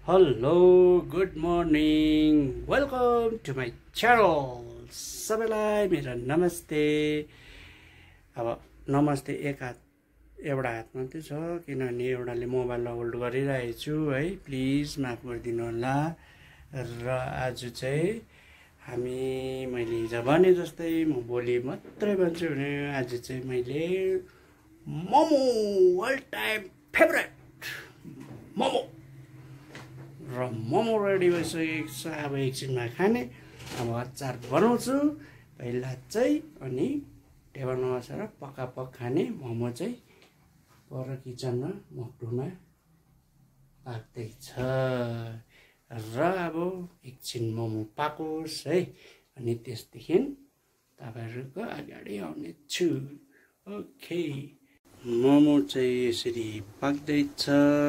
Hello good morning welcome to my channel. सबैलाई मेरो नमस्ते। अब नमस्ते एउटा हात मात्रै छ किनभने एउटाले मोबाइल होल्ड गरिरहेको छु है, प्लिज माफ गरिदिनु होला। र आज चाहिँ मैले हिजो भने जस्तै म भोलि मात्रै भन्छु भने आज चाहिँ मैले momo all time favourite momo र मोमो रेडी भइसकेको छ। अब एकछिनमा खाने। अब अचार बनाउँछु पहिला चाहिँ, अनि टेबलमा बसेर पकापक खाने। मोमो चाहिँ पर किचनमा मक्टुमा पाक्दैछ र अब एकछिन मोमो पाकोस् है, अनि त्यसदेखि तपाईँहरूको अगाडि आउने छु। ओके, मोमो चाहिँ यसरी पाक्दैछ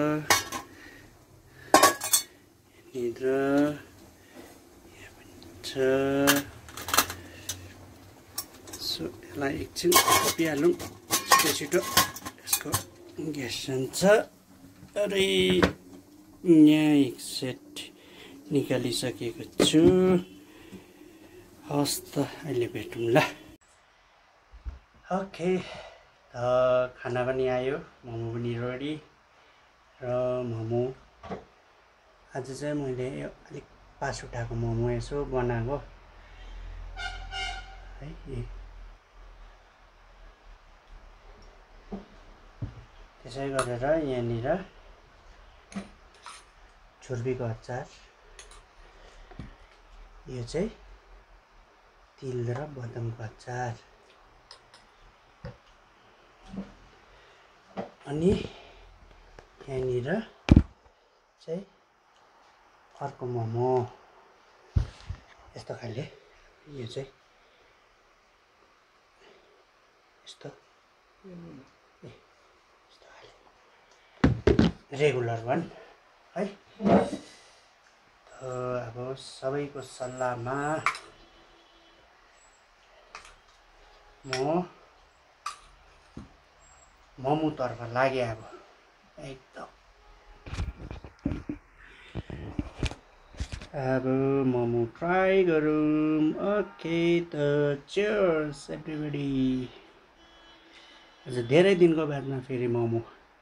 र यसलाई एकछिन खोपिहालौँ छिटो यसको ग्यास जान्छ। अरे यहाँ एक सेट निकालिसकेको छु। हस् त अहिले भेटौँला। ओके, खाना पनि आयो, मोमो पनि रेडी। र मोमो आज चाहिँ मैले अलिक पास उठाएको मोमो यसो बनाएको है। त्यसै गरेर यहाँनिर छुर्पीको अचार, यो चाहिँ तिल र बदामको अचार, अनि यहाँनिर चाहिँ अर्को मोमो यस्तो खाले। यो चाहिँ यस्तो खाले रेगुलर वान है। अब सबैको सल्लाहमा म मोमोतर्फ लागे। अब एकदम अब मोमो ट्राई गरौँ। ओके त चियर्स एभ्रिबडी। आज धेरै दिनको बादमा फेरि मोमो।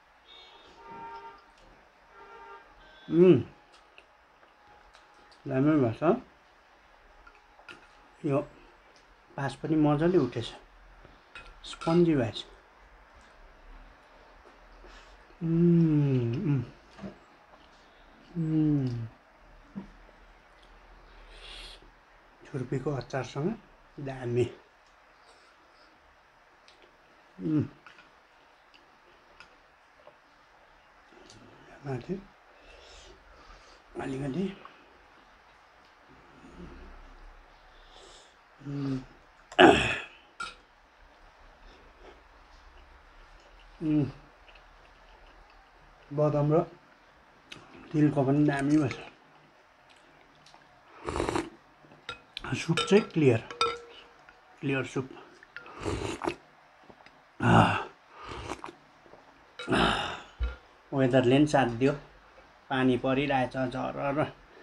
दामी भएछ। यो पास पनि मजाले उठेछ, स्पन्जी भएछ। छुर्पीको अचारसँग दामी। माथि अलिकति बदाम र तिलको पनि दामी भएछ। सुप चाहिँ क्लियर सुप। वेदरले पनि साथ दियो, पानी परिरहेछ झरर।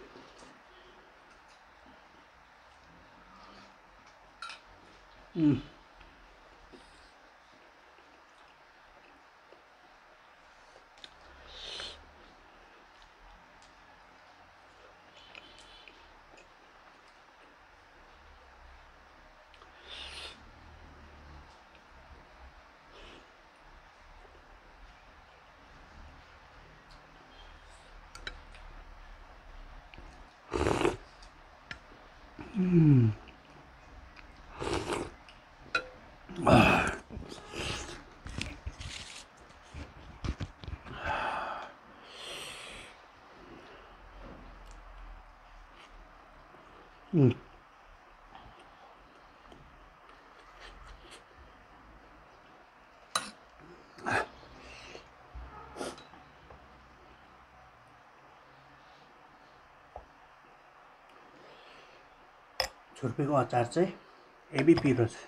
छुर्पीको अचार चाहिँ हेभी पिरो छ।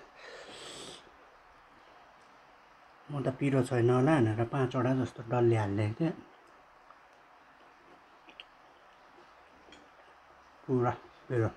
म त पिरो छैन होला भनेर 5 वटा जस्तो डल्ले हालिदिएको थिएँ। पुरा मेरो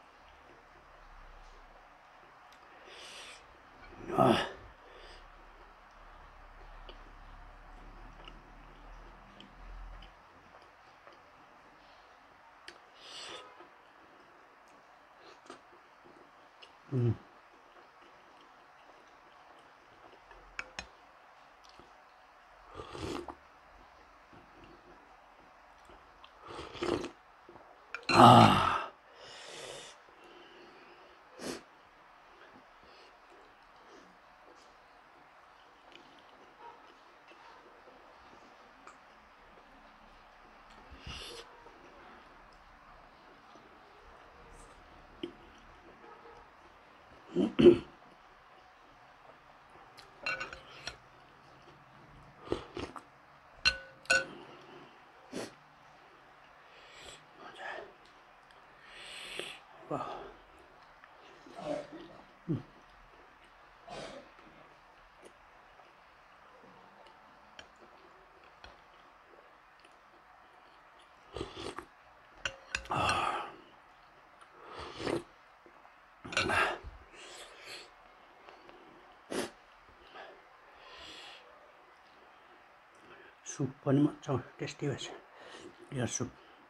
सुप पनि मजा टेस्टी भएछ यो सुप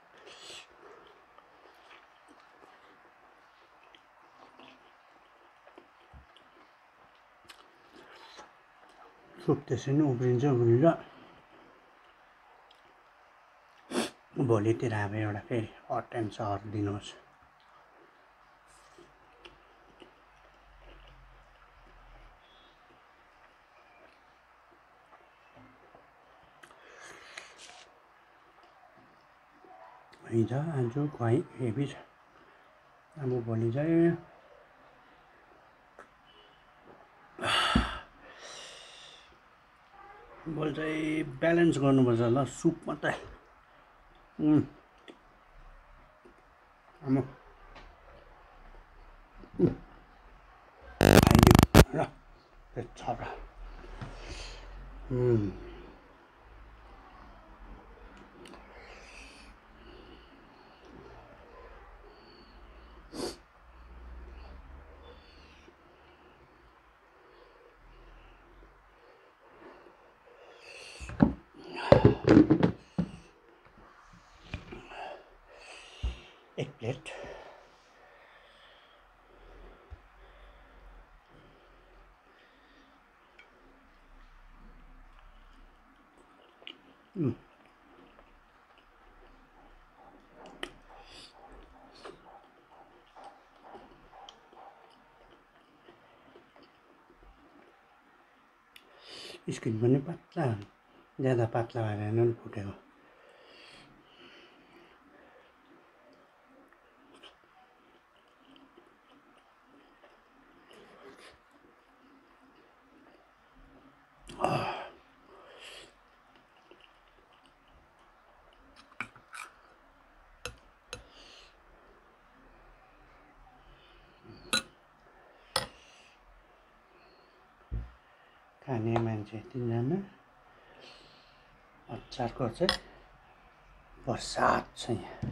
त्यसै नै उब्रिन्छ भोलितिर अब एउटा फेरि हट टाइम सहर दिनुहोस् हिजो आज खुवाइ हेभी छ अब भोलि चाहिँ ब्यालेन्स गर्नुपर्छ ल सुप मात्रै खाइदिउँ ल पेट छाप्रा एक प्लेट स्किन पनि पातला ज्यादा पातला भएर नै फुटेको खाने मान्छे 3 जना अचारको चाहिँ बरसात छ यहाँ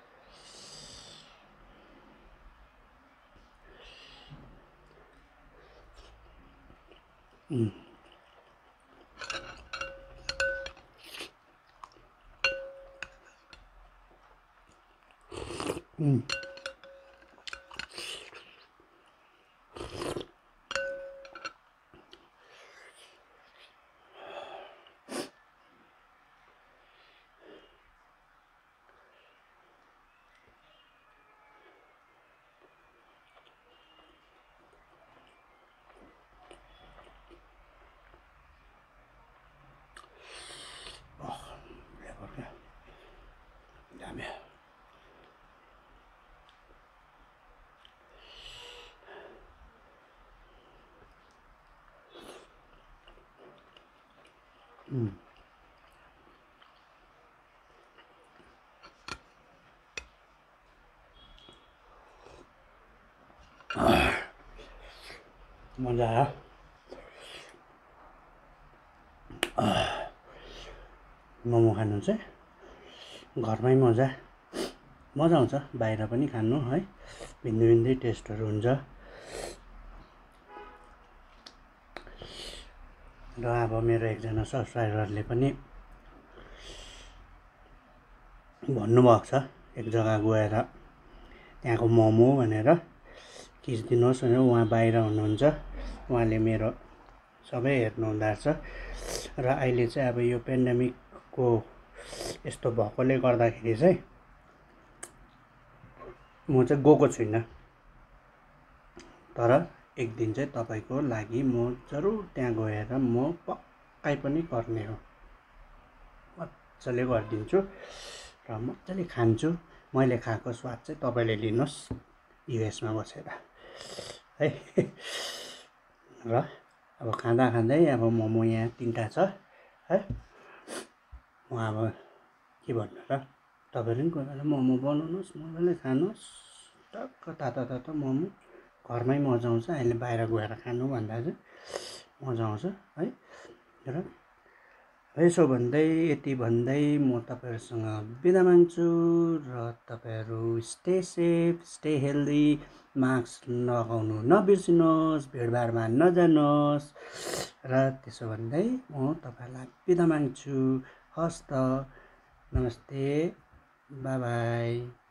मजा आयो मोमो खानु चाहिँ घरमै मजा मजा आउँछ बाहिर पनि खानु है, भिन्दै भिन्दै टेस्टहरू हुन्छ। र अब मेरो एकजना सब्सक्राइबरले पनि भन्नुभएको छ एक जग्गा गएर त्यहाँको मोमो भनेर खिचिदिनुहोस् भनेर। उहाँ बाहिर हुनुहुन्छ, उहाँले मेरो सबै हेर्नुहुँदो रहेछ। र अहिले चाहिँ अब यो पेन्डेमिकको यस्तो भएकोले गर्दाखेरि चाहिँ म चाहिँ गएको छुइनँ, तर एक दिन चाहिँ तपाईँको लागि म जरुर त्यहाँ गएर म पक्कै पनि गर्ने हो, मजाले गरिदिन्छु र मजाले खान्छु। मैले खाएको स्वाद चाहिँ तपाईँले लिनुहोस् युएसमा बसेर है। र अब खाँदा खाँदै अब मोमो यहाँ 3टा छ है। म अब के भन्नु र, तपाईँहरू पनि कोही बेला मोमो बनाउनुहोस्, मजाले खानुहोस्, टक्क तातो तातो मोमो। घरमै मजा आउँछ, अहिले बाहिर गएर खानुभन्दा चाहिँ मजा आउँछ है। र यसो भन्दै यति भन्दै म तपाईँहरूसँग बिदा माग्छु र तपाईँहरू stay safe, stay healthy, mask लगाउनु नबिर्सिनुहोस्, भिडभाडमा नजानुहोस्। र त्यसो भन्दै म तपाईँहरूलाई बिदा माग्छु। हस् त, नमस्ते, बाई बाई।